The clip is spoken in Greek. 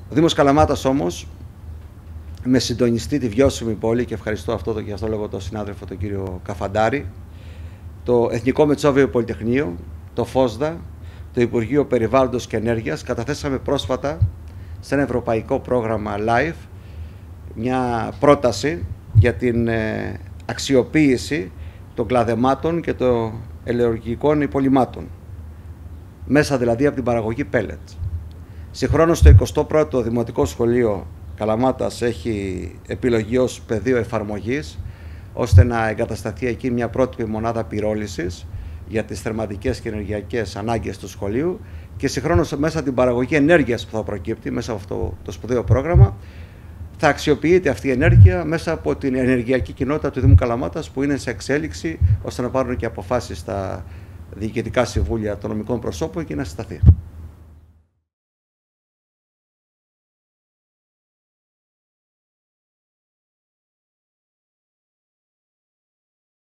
Ο Δήμος Καλαμάτας όμως, με συντονιστή τη βιώσιμη πόλη, και ευχαριστώ αυτό και αυτό λόγω τον συνάδελφο τον κύριο Καφαντάρη, το Εθνικό Μετσόβιο Πολυτεχνείο, το ΦΟΣΔΑ, το Υπουργείο Περιβάλλοντος και Ενέργειας, καταθέσαμε πρόσφατα σε ένα ευρωπαϊκό πρόγραμμα LIFE μια πρόταση για την αξιοποίηση των κλαδεμάτων και των ελαιοργικών υπολειμμάτων, μέσα δηλαδή από την παραγωγή pellets. Συγχρόνως το 21ο Δημοτικό Σχολείο Καλαμάτας έχει επιλογή ως πεδίο εφαρμογής, ώστε να εγκατασταθεί εκεί μια πρότυπη μονάδα πυρόλησης για τις θερματικές και ενεργειακές ανάγκες του σχολείου, και συγχρόνως μέσα από την παραγωγή ενέργειας που θα προκύπτει μέσα από αυτό το σπουδαίο πρόγραμμα θα αξιοποιείται αυτή η ενέργεια μέσα από την ενεργειακή κοινότητα του Δήμου Καλαμάτας, που είναι σε εξέλιξη ώστε να πάρουν και αποφάσεις στα διοικητικά συμβούλια των νομικών προσώπων και να συσταθεί.